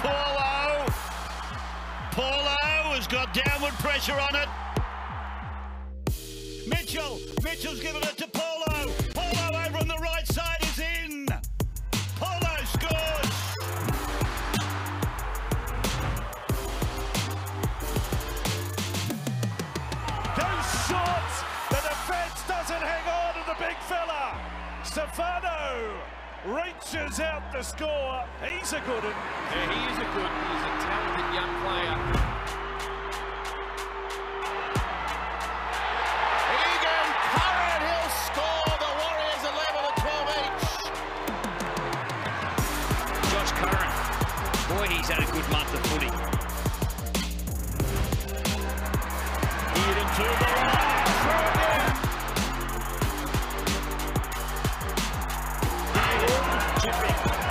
Paulo has got downward pressure on it. Mitchell's given it to Paulo. Paulo over on the right side is in. Paulo scores. Goes short. The defence doesn't hang on to the big fella. Stefano reaches out the score. He's a good one. Yeah, he is a good. He's a talented young player. Egan Curran, he'll score. The Warriors are level at 12 each. Josh Curran. Boy, he's had a good month of footy. Hit it to the right. Throw again. Chipping.